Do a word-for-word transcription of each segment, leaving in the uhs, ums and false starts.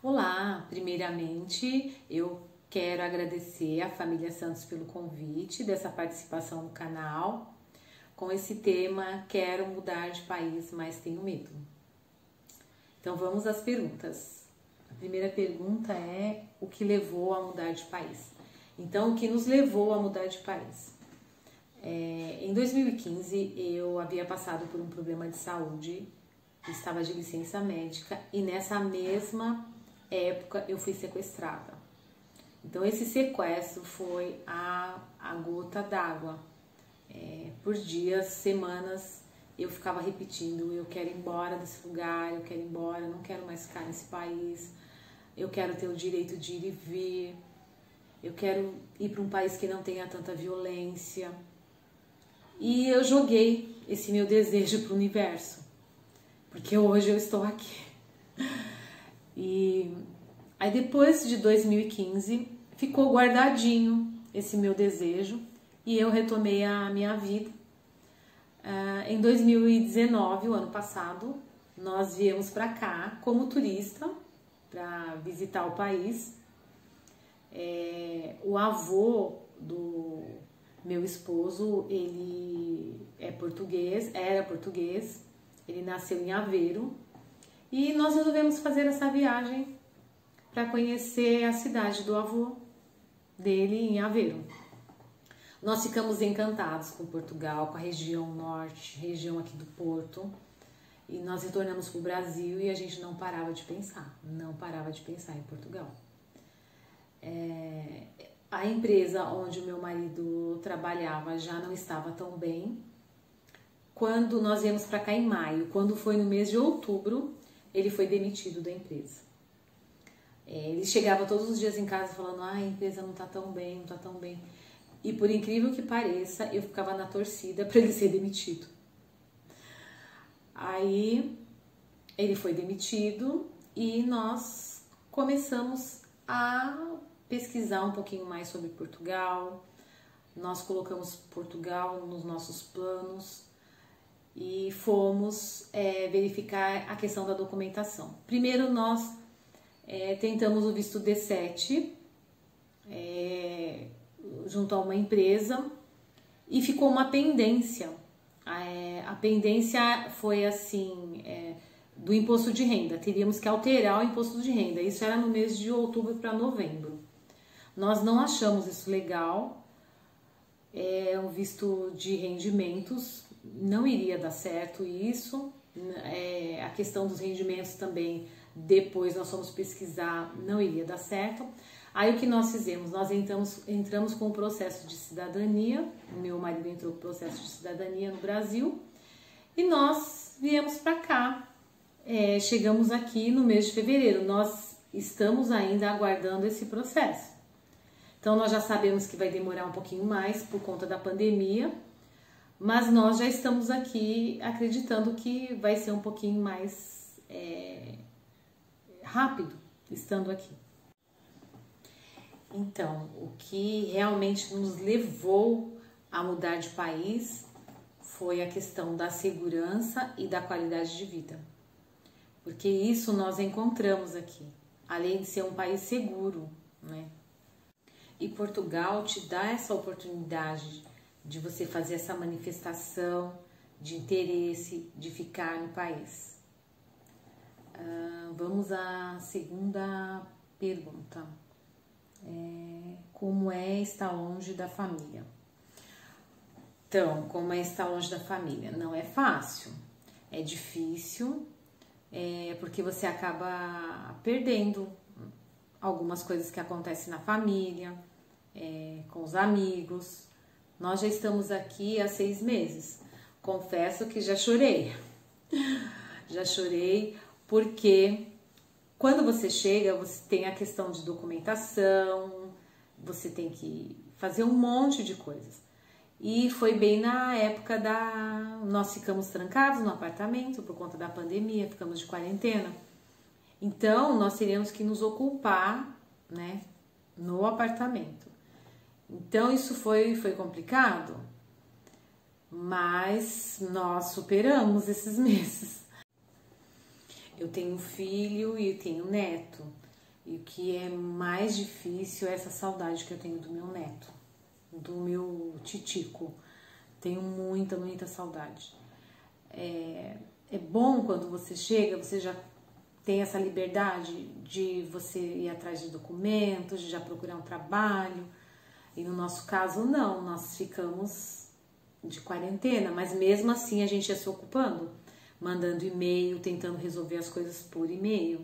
Olá, primeiramente eu quero agradecer à família Santos pelo convite dessa participação no canal com esse tema Quero mudar de país, mas tenho medo. Então vamos às perguntas. A primeira pergunta é o que levou a mudar de país? Então, o que nos levou a mudar de país? É, em dois mil e quinze eu havia passado por um problema de saúde, estava de licença médica e nessa mesma época eu fui sequestrada. Então esse sequestro foi a, a gota d'água. É, por dias, semanas eu ficava repetindo: eu quero ir embora desse lugar, eu quero ir embora, eu não quero mais ficar nesse país, eu quero ter o direito de ir e vir, eu quero ir para um país que não tenha tanta violência. E eu joguei esse meu desejo para o universo, porque hoje eu estou aqui. E aí depois de dois mil e quinze ficou guardadinho esse meu desejo e eu retomei a minha vida. Uh, em dois mil e dezenove, o ano passado, nós viemos para cá como turista para visitar o país. É, o avô do meu esposo, ele é português, era português, ele nasceu em Aveiro e nós resolvemos fazer essa viagem para conhecer a cidade do avô dele em Aveiro. Nós ficamos encantados com Portugal, com a região norte, região aqui do Porto, e nós retornamos para o Brasil e a gente não parava de pensar, não parava de pensar em Portugal. É, a empresa onde o meu marido trabalhava já não estava tão bem. Quando nós viemos para cá em maio, quando foi no mês de outubro, ele foi demitido da empresa. É, ele chegava todos os dias em casa falando: ah, a empresa não está tão bem, não está tão bem. E por incrível que pareça, eu ficava na torcida para ele ser demitido. Aí ele foi demitido e nós começamos a pesquisar um pouquinho mais sobre Portugal. Nós colocamos Portugal nos nossos planos e fomos é, verificar a questão da documentação. Primeiro nós é, tentamos o visto D sete é, junto a uma empresa e ficou uma pendência. É, a pendência foi assim, é, do imposto de renda. Teríamos que alterar o imposto de renda. Isso era no mês de outubro para novembro. Nós não achamos isso legal. É um visto de rendimentos, não iria dar certo isso. É, a questão dos rendimentos também, depois nós fomos pesquisar, não iria dar certo. Aí o que nós fizemos? Nós entramos, entramos com o processo de cidadania, o meu marido entrou com o processo de cidadania no Brasil e nós viemos para cá. É, chegamos aqui no mês de fevereiro, nós estamos ainda aguardando esse processo. Então nós já sabemos que vai demorar um pouquinho mais por conta da pandemia, mas nós já estamos aqui acreditando que vai ser um pouquinho mais é, rápido estando aqui. Então, o que realmente nos levou a mudar de país foi a questão da segurança e da qualidade de vida. Porque isso nós encontramos aqui, além de ser um país seguro, né? E Portugal te dá essa oportunidade de você fazer essa manifestação de interesse, de ficar no país. Uh, vamos à segunda pergunta. É, como é estar longe da família? Então, como é estar longe da família? Não é fácil, é difícil, é, porque você acaba perdendo algumas coisas que acontecem na família, é, com os amigos. Nós já estamos aqui há seis meses. Confesso que já chorei. Já chorei porque quando você chega, você tem a questão de documentação, você tem que fazer um monte de coisas. E foi bem na época da... Nós ficamos trancados no apartamento por conta da pandemia, ficamos de quarentena. Então, nós teríamos que nos ocupar, né, no apartamento. Então, isso foi, foi complicado, mas nós superamos esses meses. Eu tenho filho e tenho neto. E o que é mais difícil é essa saudade que eu tenho do meu neto, do meu titico. Tenho muita, muita saudade. É, é bom quando você chega, você já tem essa liberdade de você ir atrás de documentos, de já procurar um trabalho. E no nosso caso, não, nós ficamos de quarentena, mas mesmo assim a gente ia se ocupando, mandando e-mail, tentando resolver as coisas por e-mail.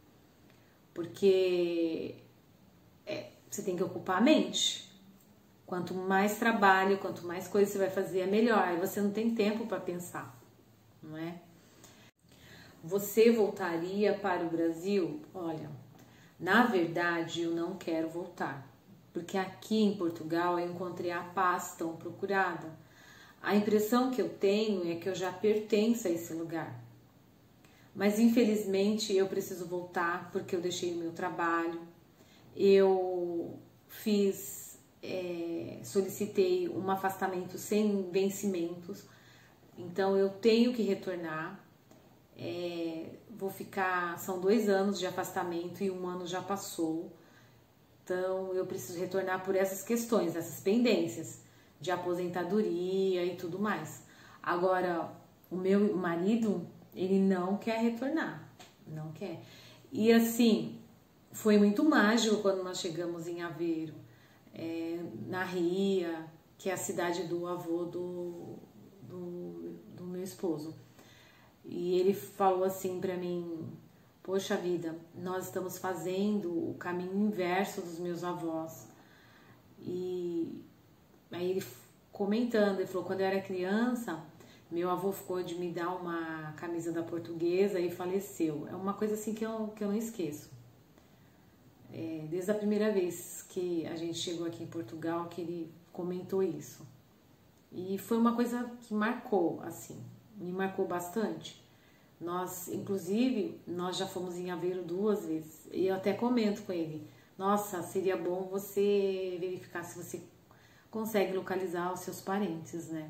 Porque é, você tem que ocupar a mente. Quanto mais trabalho, quanto mais coisa você vai fazer, é melhor. Aí você não tem tempo para pensar, não é? Você voltaria para o Brasil? Olha, na verdade eu não quero voltar, porque aqui em Portugal eu encontrei a paz tão procurada. A impressão que eu tenho é que eu já pertenço a esse lugar. Mas infelizmente eu preciso voltar porque eu deixei o meu trabalho, eu fiz, é, solicitei um afastamento sem vencimentos, então eu tenho que retornar. É, vou ficar, são dois anos de afastamento e um ano já passou, então eu preciso retornar por essas questões, essas pendências de aposentadoria e tudo mais. Agora, o meu marido, ele não quer retornar, não quer. E assim, foi muito mágico quando nós chegamos em Aveiro, é, na Ria, que é a cidade do avô do, do, do meu esposo. E ele falou assim pra mim: poxa vida, nós estamos fazendo o caminho inverso dos meus avós. E aí ele comentando, ele falou: quando eu era criança, meu avô ficou de me dar uma camisa da Portuguesa e faleceu. É uma coisa assim que eu, que eu não esqueço. É, desde a primeira vez que a gente chegou aqui em Portugal, que ele comentou isso. E foi uma coisa que marcou, assim, me marcou bastante. Nós, inclusive, nós já fomos em Aveiro duas vezes. E eu até comento com ele: nossa, seria bom você verificar se você consegue localizar os seus parentes, né?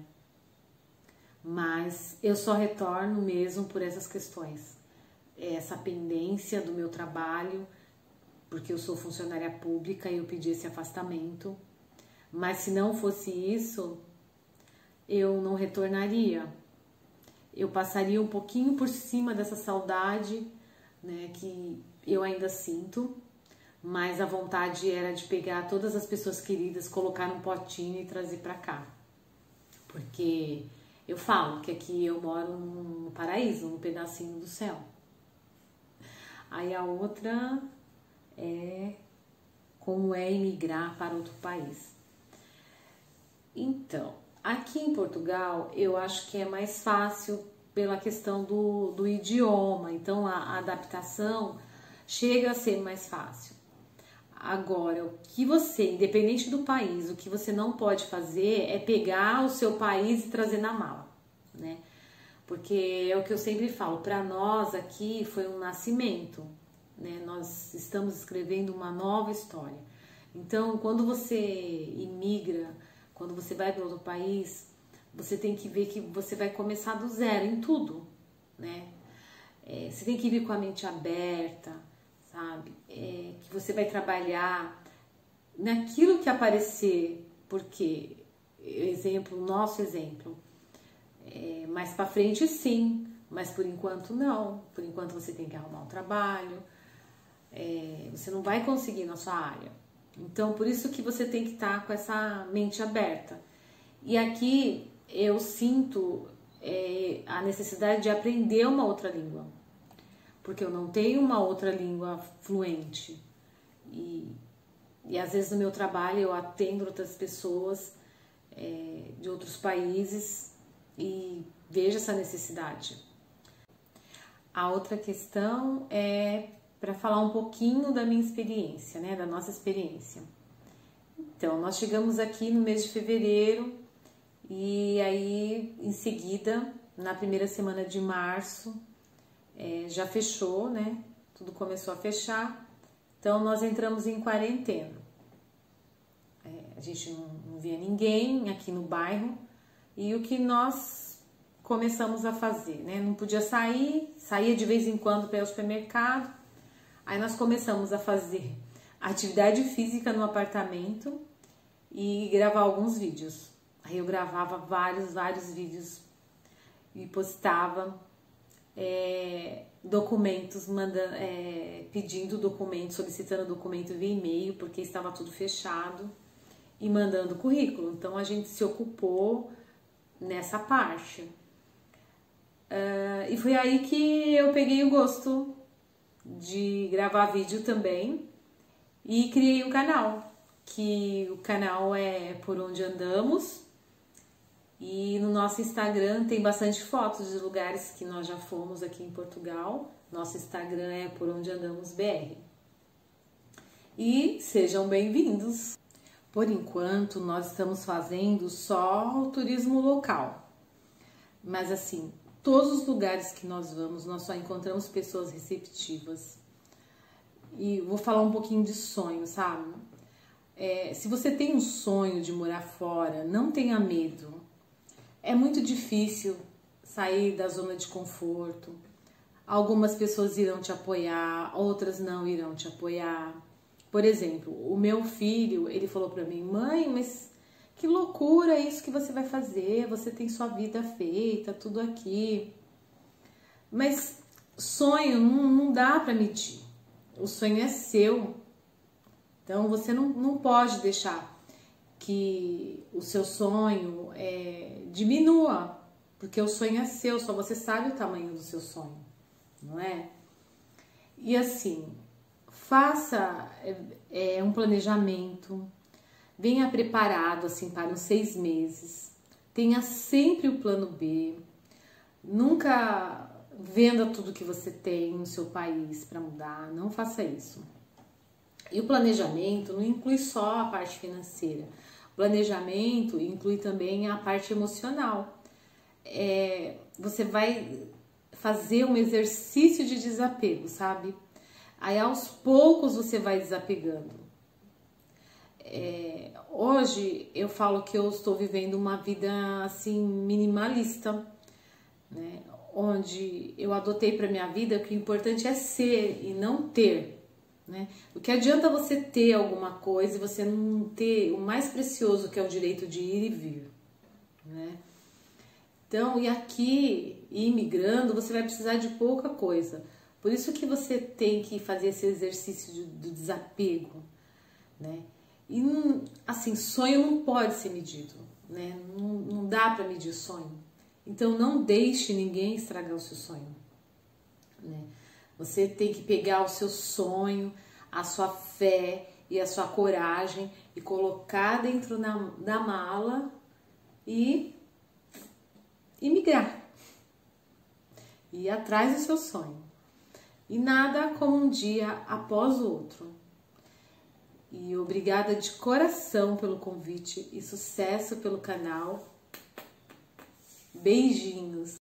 Mas eu só retorno mesmo por essas questões. Essa pendência do meu trabalho, porque eu sou funcionária pública e eu pedi esse afastamento. Mas se não fosse isso, eu não retornaria. Eu passaria um pouquinho por cima dessa saudade, né, que eu ainda sinto, mas a vontade era de pegar todas as pessoas queridas, colocar num potinho e trazer pra cá. Porque eu falo que aqui eu moro num paraíso, num pedacinho do céu. Aí a outra é como é emigrar para outro país. Então, aqui em Portugal, eu acho que é mais fácil pela questão do, do idioma, então a, a adaptação chega a ser mais fácil. Agora, o que você, independente do país, o que você não pode fazer é pegar o seu país e trazer na mala, né? Porque é o que eu sempre falo, para nós aqui foi um nascimento, né? Nós estamos escrevendo uma nova história. Então, quando você imigra, quando você vai para outro país, você tem que ver que você vai começar do zero em tudo, né? É, você tem que vir com a mente aberta, sabe? É, que você vai trabalhar naquilo que aparecer, porque, exemplo, nosso exemplo, é, mais para frente sim, mas por enquanto não. Por enquanto você tem que arrumar um trabalho, é, você não vai conseguir na sua área. Então, por isso que você tem que estar com essa mente aberta. E aqui eu sinto é, a necessidade de aprender uma outra língua, porque eu não tenho uma outra língua fluente. E, e às vezes no meu trabalho eu atendo outras pessoas é, de outros países e vejo essa necessidade. A outra questão é para falar um pouquinho da minha experiência, né, da nossa experiência. Então, nós chegamos aqui no mês de fevereiro e aí, em seguida, na primeira semana de março, é, já fechou, né? Tudo começou a fechar. Então, nós entramos em quarentena. É, a gente não, não via ninguém aqui no bairro e o que nós começamos a fazer, né? Não podia sair, saía de vez em quando para ir ao supermercado. Aí nós começamos a fazer atividade física no apartamento e gravar alguns vídeos. Aí eu gravava vários, vários vídeos e postava é, documentos, manda, é, pedindo documento, solicitando documento via e-mail, porque estava tudo fechado, e mandando currículo. Então a gente se ocupou nessa parte. Uh, e foi aí que eu peguei o gosto de gravar vídeo também e criei um canal, que o canal é Por Onde Andamos, e no nosso Instagram tem bastante fotos de lugares que nós já fomos aqui em Portugal. Nosso Instagram é Por Onde Andamos B R. E sejam bem-vindos! Por enquanto nós estamos fazendo só o turismo local, mas assim, todos os lugares que nós vamos, nós só encontramos pessoas receptivas. E vou falar um pouquinho de sonho, sabe? É, se você tem um sonho de morar fora, não tenha medo. É muito difícil sair da zona de conforto. Algumas pessoas irão te apoiar, outras não irão te apoiar. Por exemplo, o meu filho, ele falou pra mim: mãe, mas que loucura isso que você vai fazer, você tem sua vida feita, tudo aqui. Mas sonho não, não dá para medir, o sonho é seu. Então você não, não pode deixar que o seu sonho é, diminua, porque o sonho é seu, só você sabe o tamanho do seu sonho, não é? E assim, faça é, um planejamento, venha preparado assim para uns seis meses, tenha sempre o plano B, nunca venda tudo que você tem no seu país para mudar, não faça isso. E o planejamento não inclui só a parte financeira, o planejamento inclui também a parte emocional. É, você vai fazer um exercício de desapego, sabe? Aí aos poucos você vai desapegando. É, hoje eu falo que eu estou vivendo uma vida assim minimalista, né? Onde eu adotei para minha vida que o importante é ser e não ter, né? O que adianta você ter alguma coisa e você não ter o mais precioso, que é o direito de ir e vir, né? Então, e aqui, imigrando, você vai precisar de pouca coisa. Por isso que você tem que fazer esse exercício de, do desapego, né? E, assim, sonho não pode ser medido, né? Não, não dá para medir sonho. Então, não deixe ninguém estragar o seu sonho, né? Você tem que pegar o seu sonho, a sua fé e a sua coragem e colocar dentro na, da mala e, e migrar. Ir atrás do seu sonho. E nada como um dia após o outro. E obrigada de coração pelo convite e sucesso pelo canal. Beijinhos!